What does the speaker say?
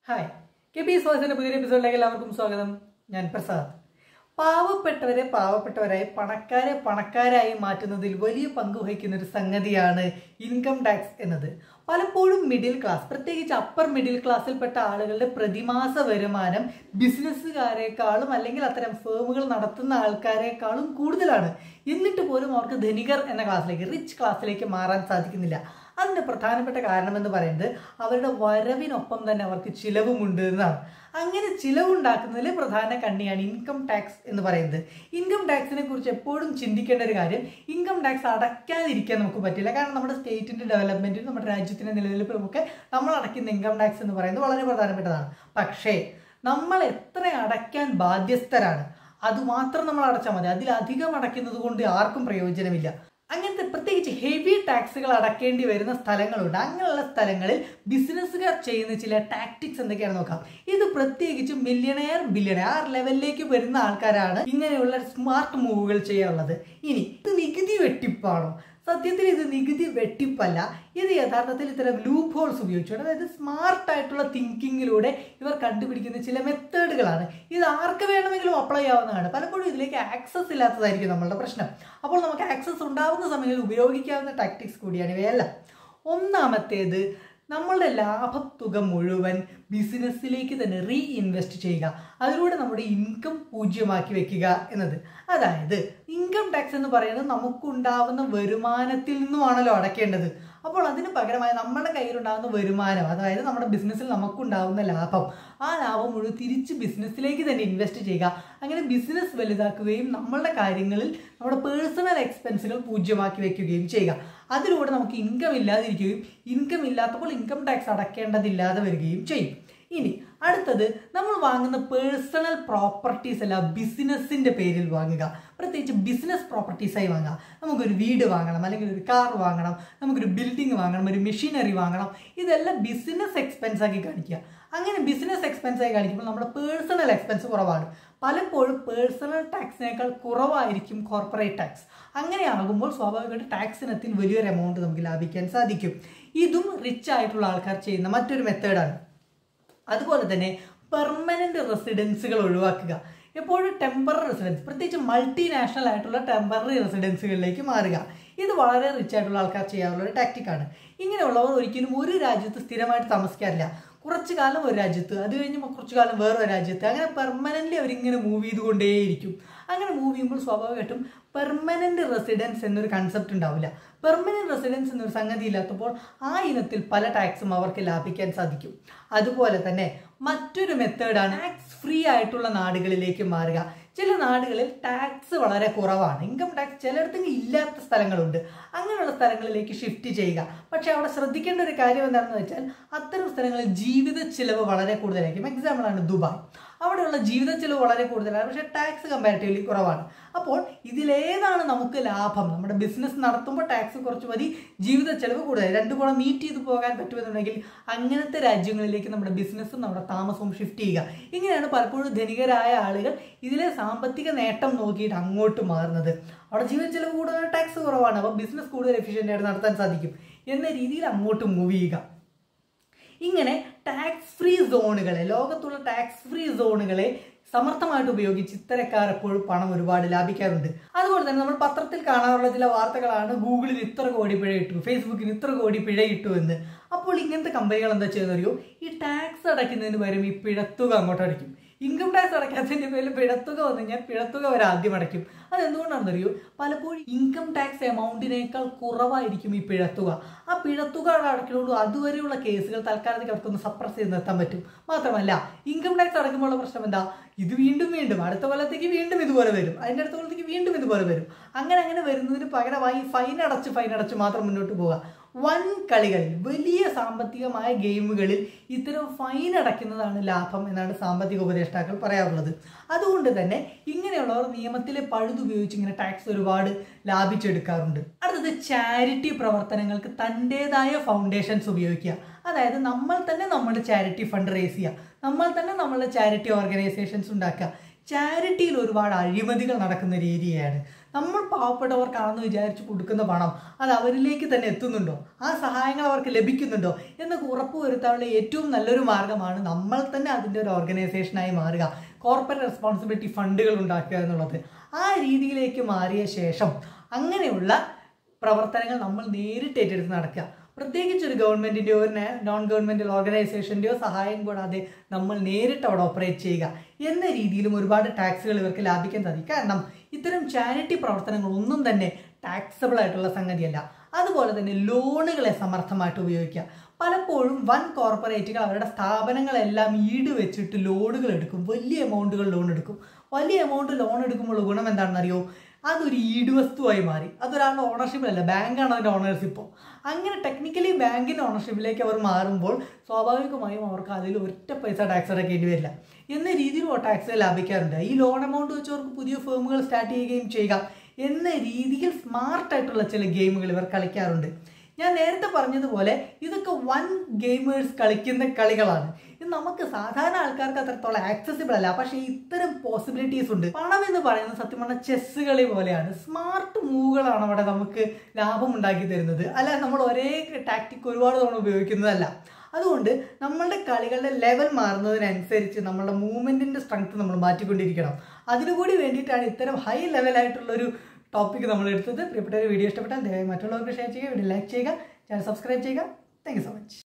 Hi K P സോഴ്സിന്റെ പുതിയൊരു എപ്പിസോഡിലേക്ക് എല്ലാവർക്കും സ്വാഗതം. ഞാൻ പ്രസാദ്. പാവപ്പെട്ടവരെ പാവപ്പെട്ടവരായി പണക്കാരെ പണക്കാരായി മാറ്റുന്നതിൽ വലിയ പങ്ക് വഹിക്കുന്ന ഒരു സംഗതിയാണ് ഇൻകം ടാക്സ് എന്നത്. പലപ്പോഴും മിഡിൽ ക്ലാസ്, പ്രത്യേകിച്ച് അപ്പർ മിഡിൽ ക്ലാസ്സിൽപ്പെട്ട ആളുകളുടെ പ്രതിമാസ വരുമാനം ബിസിനസ്സുകാരെക്കാളും അല്ലെങ്കിൽ അത്തരം ഫേമുകൾ നടത്തുന്ന ആൾക്കാരെക്കാളും കൂടുതലാണ്. എന്നിട്ട് പോലും അവർക്ക് ധനികർ എന്ന ക്ലാസ്സിലേക്ക്, റിച്ച് ക്ലാസ്സിലേക്ക് മാറാൻ സാധിക്കുന്നില്ല. അതിൻ്റെ പ്രധാനപ്പെട്ട കാരണമെന്ന് പറയുന്നത് അവരുടെ വരവിനൊപ്പം തന്നെ അവർക്ക് ചിലവുമുണ്ട് എന്നാണ്. അങ്ങനെ ചിലവുണ്ടാക്കുന്നതിൽ പ്രധാന കണ്ണിയാണ് ഇൻകം ടാക്സ് എന്ന് പറയുന്നത്. ഇൻകം ടാക്സിനെ കുറിച്ച് എപ്പോഴും ചിന്തിക്കേണ്ട ഒരു കാര്യം, ഇൻകം ടാക്സ് അടയ്ക്കാതിരിക്കാൻ നമുക്ക് പറ്റില്ല. കാരണം നമ്മുടെ സ്റ്റേറ്റിൻ്റെ ഡെവലപ്മെൻറ്റിനും നമ്മുടെ രാജ്യത്തിൻ്റെ നിലനിൽപ്പിനുമൊക്കെ നമ്മൾ അടയ്ക്കുന്ന ഇൻകം ടാക്സ് എന്ന് പറയുന്നത് വളരെ പ്രധാനപ്പെട്ടതാണ്. പക്ഷേ നമ്മൾ എത്ര അടയ്ക്കാൻ ബാധ്യസ്ഥരാണ് അതുമാത്രം നമ്മൾ അടച്ചാൽ മതി. അതിലധികം അടയ്ക്കുന്നത് കൊണ്ട് ആർക്കും പ്രയോജനമില്ല. അങ്ങനത്തെ പ്രത്യേകിച്ച് ഹെവി ടാക്സുകൾ അടക്കേണ്ടി വരുന്ന സ്ഥലങ്ങളുണ്ട്. അങ്ങനെയുള്ള സ്ഥലങ്ങളിൽ ബിസിനസ്സുകാർ ചെയ്യുന്ന ചില ടാക്ടിക്സ് എന്തൊക്കെയാണെന്ന് നോക്കാം. ഇത് പ്രത്യേകിച്ച് മില്യണയർ ബില്യണയർ ആ ലെവലിലേക്ക് വരുന്ന ആൾക്കാരാണ് ഇങ്ങനെയുള്ള സ്മാർട്ട് മൂവുകൾ ചെയ്യാറുള്ളത്. ഇനി ഇത് നികുതി വെട്ടിപ്പാണോ? സത്യത്തിൽ ഇത് നികുതി വെട്ടിപ്പല്ല. ഇത് യഥാർത്ഥത്തിൽ ഇത്തരം ലൂപ്പ് ഹോൾസ് ഉപയോഗിച്ചുകൊണ്ട്, അതായത് സ്മാർട്ടായിട്ടുള്ള തിങ്കിങ്ങിലൂടെ ഇവർ കണ്ടുപിടിക്കുന്ന ചില മെത്തേഡുകളാണ്. ഇത് ആർക്ക് വേണമെങ്കിലും അപ്ലൈ ആവുന്നതാണ്. പലപ്പോഴും ഇതിലേക്ക് ആക്സസ് ഇല്ലാത്തതായിരിക്കും നമ്മളുടെ പ്രശ്നം. അപ്പോൾ നമുക്ക് ആക്സസ് ഉണ്ടാവുന്ന സമയങ്ങളിൽ ഉപയോഗിക്കാവുന്ന ടാക്ടിക്സ് കൂടിയാണ് ഇവയെല്ലാം. ഒന്നാമത്തേത്, നമ്മളുടെ ലാഭത്തുക മുഴുവൻ ബിസിനസ്സിലേക്ക് തന്നെ റീഇൻവെസ്റ്റ് ചെയ്യുക. അതിലൂടെ നമ്മുടെ ഇൻകം പൂജ്യമാക്കി വെക്കുക എന്നത്. അതായത് ഇൻകം ടാക്സ് എന്ന് പറയുന്നത് നമുക്കുണ്ടാവുന്ന വരുമാനത്തിൽ നിന്നുമാണല്ലോ അടയ്ക്കേണ്ടത്. അപ്പോൾ അതിന് പകരമായി നമ്മുടെ കയ്യിലുണ്ടാകുന്ന വരുമാനം, അതായത് നമ്മുടെ ബിസിനസ്സിൽ നമുക്കുണ്ടാകുന്ന ലാഭം, ആ ലാഭം മുഴുവൻ തിരിച്ച് ബിസിനസ്സിലേക്ക് തന്നെ ഇൻവെസ്റ്റ് ചെയ്യുക. അങ്ങനെ ബിസിനസ് വലുതാക്കുകയും നമ്മളുടെ കാര്യങ്ങളിൽ നമ്മുടെ പേഴ്സണൽ എക്സ്പെൻസുകൾ പൂജ്യമാക്കി വെക്കുകയും ചെയ്യുക. അതിലൂടെ നമുക്ക് ഇൻകം ഇല്ലാതിരിക്കുകയും ഇൻകം ഇല്ലാത്തപ്പോൾ ഇൻകം ടാക്സ് അടയ്ക്കേണ്ടതില്ലാതെ വരികയും ചെയ്യും. ഇനി അടുത്തത്, നമ്മൾ വാങ്ങുന്ന പേഴ്സണൽ പ്രോപ്പർട്ടീസ് അല്ല ബിസിനസ്സിൻ്റെ പേരിൽ വാങ്ങുക. പ്രത്യേകിച്ച് ബിസിനസ് പ്രോപ്പർട്ടീസായി വാങ്ങുക. നമുക്കൊരു വീട് വാങ്ങണം, അല്ലെങ്കിൽ ഒരു കാർ വാങ്ങണം, നമുക്കൊരു ബിൽഡിംഗ് വാങ്ങണം, ഒരു മെഷീനറി വാങ്ങണം. ഇതെല്ലാം ബിസിനസ് എക്സ്പെൻസ് ആക്കി കാണിക്കുക. അങ്ങനെ ബിസിനസ് എക്സ്പെൻസ് ആയി കാണിക്കുമ്പോൾ നമ്മുടെ പേഴ്സണൽ എക്സ്പെൻസ് കുറവാണ്. പലപ്പോഴും പേഴ്സണൽ ടാക്സിനേക്കാൾ കുറവായിരിക്കും കോർപ്പറേറ്റ് ടാക്സ്. അങ്ങനെ ആകുമ്പോൾ സ്വാഭാവികമായിട്ട് ടാക്സിനത്തിൽ വലിയൊരു എമൗണ്ട് നമുക്ക് ലാഭിക്കാൻ സാധിക്കും. ഇതും റിച്ച് ആയിട്ടുള്ള ആൾക്കാർ ചെയ്യുന്ന മറ്റൊരു മെത്തേഡാണ്. അതുപോലെ തന്നെ പെർമനന്റ് റെസിഡൻസുകൾ ഒഴിവാക്കുക. എപ്പോഴും ടെമ്പററി റെസിഡൻസ്, പ്രത്യേകിച്ച് മൾട്ടിനാഷണൽ ആയിട്ടുള്ള ടെമ്പററി റെസിഡൻസുകളിലേക്ക് മാറുക. ഇത് വളരെ റിച്ച് ആയിട്ടുള്ള ആൾക്കാർ ചെയ്യാറുള്ള ഒരു ടാക്ടിക്കാണ്. ഇങ്ങനെയുള്ളവർ ഒരിക്കലും ഒരു രാജ്യത്ത് സ്ഥിരമായിട്ട് താമസിക്കാറില്ല. കുറച്ചു കാലം ഒരു രാജ്യത്ത്, അത് കഴിഞ്ഞ് കുറച്ചു കാലം വേറൊരു രാജ്യത്ത്, അങ്ങനെ പെർമനൻ്റ്ലി അവരിങ്ങനെ മൂവ് ചെയ്തുകൊണ്ടേയിരിക്കും. അങ്ങനെ മൂവ് ചെയ്യുമ്പോൾ സ്വാഭാവികമായിട്ടും പെർമനന്റ് റെസിഡൻസ് എന്നൊരു കൺസെപ്റ്റ് ഉണ്ടാവില്ല. പെർമനന്റ് റെസിഡൻസ് എന്നൊരു സംഗതി ഇല്ലാത്തപ്പോൾ ആ ഇനത്തിൽ പല ടാക്സും അവർക്ക് ലാഭിക്കാൻ സാധിക്കും. അതുപോലെ തന്നെ മറ്റൊരു മെത്തേഡാണ് ടാക്സ് ഫ്രീ ആയിട്ടുള്ള നാടുകളിലേക്ക് മാറുക. ചില നാടുകളിൽ ടാക്സ് വളരെ കുറവാണ്, ഇൻകം ടാക്സ് ചിലയിടത്തും ഇല്ലാത്ത സ്ഥലങ്ങളുണ്ട്. അങ്ങനെയുള്ള സ്ഥലങ്ങളിലേക്ക് ഷിഫ്റ്റ് ചെയ്യുക. പക്ഷെ അവിടെ ശ്രദ്ധിക്കേണ്ട ഒരു കാര്യം എന്താണെന്ന് വെച്ചാൽ, അത്തരം സ്ഥലങ്ങളിൽ ജീവിത ചിലവ് വളരെ കൂടുതലായിരിക്കും. എക്സാമ്പിളാണ് ദുബായ്. അവിടെയുള്ള ജീവിത ചിലവ് വളരെ കൂടുതലാണ്, പക്ഷേ ടാക്സ് കമ്പാരിറ്റീവ്ലി കുറവാണ്. അപ്പോൾ ഇതിലേതാണ് നമുക്ക് ലാഭം? നമ്മുടെ ബിസിനസ് നടത്തുമ്പോൾ ടാക്സ് കുറച്ച് മതി, ജീവിത ചെലവ് കൂടുതൽ, രണ്ടും കൂടെ മീറ്റ് ചെയ്ത് പോകാൻ പറ്റുമെന്നുണ്ടെങ്കിൽ അങ്ങനത്തെ രാജ്യങ്ങളിലേക്ക് നമ്മുടെ ബിസിനസ്സും നമ്മുടെ താമസവും ഷിഫ്റ്റ് ചെയ്യുക. ഇങ്ങനെയാണ് പലപ്പോഴും ധനികരായ ആളുകൾ ഇതിലെ സാമ്പത്തിക നേട്ടം നോക്കിയിട്ട് അങ്ങോട്ട് മാറുന്നത്. അവിടെ ജീവിത ചെലവ് കൂടുതൽ, ടാക്സ് കുറവാണ്, അപ്പോൾ ബിസിനസ് കൂടുതൽ എഫിഷ്യൻ്റ് ആയിട്ട് നടത്താൻ സാധിക്കും എന്ന രീതിയിൽ അങ്ങോട്ട് മൂവ് ചെയ്യുക. ഇങ്ങനെ ടാക്സ് ഫ്രീ സോണുകളെ, ലോകത്തുള്ള ടാക്സ് ഫ്രീ സോണുകളെ സമർത്ഥമായിട്ട് ഉപയോഗിച്ച് ഇത്തരക്കാർ എപ്പോഴും പണം ഒരുപാട് ലാഭിക്കാറുണ്ട്. അതുപോലെ തന്നെ നമ്മൾ പത്രത്തിൽ കാണാറുള്ള ചില വാർത്തകളാണ്, ഗൂഗിളിൽ ഇത്ര കോടി പിഴ ഇട്ടു, ഫേസ്ബുക്കിന് ഇത്ര കോടി പിഴ ഇട്ടു എന്ന്. അപ്പോൾ ഇങ്ങനത്തെ കമ്പനികൾ എന്താ ചെയ്യുന്നറിയോ, ഈ ടാക്സ് അടയ്ക്കുന്നതിന് പകരം ഈ പിഴത്തുക അങ്ങോട്ട് അടയ്ക്കും. ഇൻകം ടാക്സ് അടയ്ക്കാത്തതിൻ്റെ പേരിൽ പിഴത്തുക വന്നു കഴിഞ്ഞാൽ പിഴത്തുക അവർ ആദ്യം അടയ്ക്കും. അതെന്തുകൊണ്ടാണെന്നറിയോ, പലപ്പോഴും ഇൻകം ടാക്സ് എമൗണ്ടിനേക്കാൾ കുറവായിരിക്കും ഈ പിഴത്തുക. ആ പിഴത്തുക അടയ്ക്കുന്നതോട് അതുവരെയുള്ള കേസുകൾ തൽക്കാലത്തേക്ക് അവർക്കൊന്ന് സപ്രസ് ചെയ്ത് നിർത്താൻ പറ്റും. മാത്രമല്ല ഇൻകം ടാക്സ് അടയ്ക്കുമ്പോഴുള്ള പ്രശ്നം എന്താ, ഇത് വീണ്ടും അടുത്ത കൊല്ലത്തേക്ക് വീണ്ടും ഇതുപോലെ വരും, അതിൻ്റെ അടുത്ത കൊല്ലത്തേക്ക് വീണ്ടും ഇതുപോലെ വരും. അങ്ങനെ വരുന്നതിന് പകരമായി ഫൈൻ അടച്ച് മാത്രം മുന്നോട്ട് പോവുക. വൻ കളികളിൽ, വലിയ സാമ്പത്തികമായ ഗെയിമുകളിൽ ഇത്തരം ഫൈൻ അടയ്ക്കുന്നതാണ് ലാഭം എന്നാണ് സാമ്പത്തിക ഉപദേഷ്ടാക്കൾ പറയാറുള്ളത്. അതുകൊണ്ട് തന്നെ ഇങ്ങനെയുള്ളവർ നിയമത്തിലെ പഴുതുപയോഗിച്ച് ഇങ്ങനെ ടാക്സ് ഒരുപാട് ലാഭിച്ചെടുക്കാറുണ്ട്. അടുത്തത്, ചാരിറ്റി പ്രവർത്തനങ്ങൾക്ക് തൻ്റെതായ ഫൗണ്ടേഷൻസ് ഉപയോഗിക്കുക. അതായത് നമ്മൾ തന്നെ നമ്മുടെ ചാരിറ്റി ഫണ്ട് റേസ് ചെയ്യുക, നമ്മൾ തന്നെ നമ്മളുടെ ചാരിറ്റി ഓർഗനൈസേഷൻസ് ഉണ്ടാക്കുക. ചാരിറ്റിയിൽ ഒരുപാട് അഴിമതികൾ നടക്കുന്ന ഒരു ഏരിയയാണ്. നമ്മൾ പാവപ്പെട്ടവർക്കാണെന്ന് വിചാരിച്ച് കൊടുക്കുന്ന പണം അത് അവരിലേക്ക് തന്നെ എത്തുന്നുണ്ടോ, ആ സഹായങ്ങൾ അവർക്ക് ലഭിക്കുന്നുണ്ടോ എന്നൊക്കെ ഉറപ്പുവരുത്താനുള്ള ഏറ്റവും നല്ലൊരു മാർഗ്ഗമാണ് നമ്മൾ തന്നെ അതിൻ്റെ ഒരു ഓർഗനൈസേഷനായി മാറുക, കോർപ്പറേറ്റ് റെസ്പോൺസിബിലിറ്റി ഫണ്ടുകൾ ഉണ്ടാക്കുക എന്നുള്ളത്. ആ രീതിയിലേക്ക് മാറിയ ശേഷം അങ്ങനെയുള്ള പ്രവർത്തനങ്ങൾ നമ്മൾ നേരിട്ട് ഏറ്റെടുത്ത് നടക്കുക. പ്രത്യേകിച്ച് ഒരു ഗവൺമെൻറ്റിൻ്റെയോ ഒരു നോൺ ഗവൺമെൻറ്റൽ ഓർഗനൈസേഷൻ്റെയോ സഹായം കൂടാതെ നമ്മൾ നേരിട്ട് അവിടെ ഓപ്പറേറ്റ് ചെയ്യുക എന്ന രീതിയിലും ഒരുപാട് ടാക്സുകൾ ഇവർക്ക് ലാഭിക്കാൻ സാധിക്കും. കാരണം ഇത്തരം ചാരിറ്റി പ്രവർത്തനങ്ങളൊന്നും തന്നെ ടാക്സബിൾ ആയിട്ടുള്ള സംഗതിയല്ല. അതുപോലെ തന്നെ ലോണുകളെ സമർത്ഥമായിട്ട് ഉപയോഗിക്കുക. പലപ്പോഴും വൻ കോർപ്പറേറ്റുകൾ അവരുടെ സ്ഥാപനങ്ങളെല്ലാം ഈട് വെച്ചിട്ട് ലോണുകൾ എടുക്കും, വലിയ എമൗണ്ടുകൾ ലോൺ എടുക്കും. വലിയ എമൗണ്ട് ലോൺ എടുക്കുമ്പോൾ ഗുണം എന്താണെന്നറിയോ, അതൊരു ഈടുവസ്തുവായി മാറി. അതൊരാളുടെ ഓണർഷിപ്പിലല്ല, ബാങ്കാണ് അതിൻ്റെ ഓണേഴ്സിപ്പ്. അങ്ങനെ ടെക്നിക്കലി ബാങ്കിൻ്റെ ഓണർഷിപ്പിലേക്ക് അവർ മാറുമ്പോൾ സ്വാഭാവികമായും അവർക്ക് അതിൽ ഒറ്റ പൈസ ടാക്സ് അടയ്ക്കേണ്ടി വരില്ല എന്ന രീതിയിൽ ടാക്സ് ലാഭിക്കാറുണ്ട്. ഈ ലോൺ എമൗണ്ട് വെച്ച് അവർക്ക് പുതിയ ഫേമുകൾ സ്റ്റാർട്ട് ചെയ്യുകയും ചെയ്യുക എന്ന രീതിയിൽ സ്മാർട്ടായിട്ടുള്ള ചില ഗെയിമുകൾ ഇവർ കളിക്കാറുണ്ട്. ഞാൻ നേരത്തെ പറഞ്ഞതുപോലെ ഇതൊക്കെ വൻ ഗെയിമേഴ്സ് കളിക്കുന്ന കളികളാണ്. ഇത് നമുക്ക് സാധാരണ ആൾക്കാർക്ക് അത്രത്തോളം ആക്സസിബിൾ അല്ല. പക്ഷേ ഇത്തരം പോസിബിലിറ്റീസ് ഉണ്ട്. പണം എന്ന് പറയുന്നത് സത്യം പറഞ്ഞാൽ ചെസ് കളി പോലെയാണ്. സ്മാർട്ട് മൂവുകളാണ് അവിടെ നമുക്ക് ലാഭം ഉണ്ടാക്കി തരുന്നത്. അല്ല നമ്മൾ ഒരേ ടാക്ടിക് ഒരുപാട് തവണ ഉപയോഗിക്കുന്നതല്ല. അതുകൊണ്ട് നമ്മളുടെ കളികളുടെ ലെവൽ മാറുന്നതിനനുസരിച്ച് നമ്മളുടെ മൂവ്മെൻറ്റിൻ്റെ സ്ട്രെങ്ത് നമ്മൾ മാറ്റിക്കൊണ്ടിരിക്കണം. അതിനുകൂടി വേണ്ടിയിട്ടാണ് ഇത്തരം ഹൈ ലെവലായിട്ടുള്ളൊരു ടോപ്പിക് നമ്മൾ എടുത്തത്. പ്രിയപ്പെട്ട ഒരു വീഡിയോ ഇഷ്ടപ്പെട്ടാൽ ദയവായി മറ്റുള്ളവർക്ക് ഷെയർ ചെയ്യുക, വീഡിയോ ലൈക്ക് ചെയ്യുക, ചാനൽ സബ്സ്ക്രൈബ് ചെയ്യുക. Thank you so much.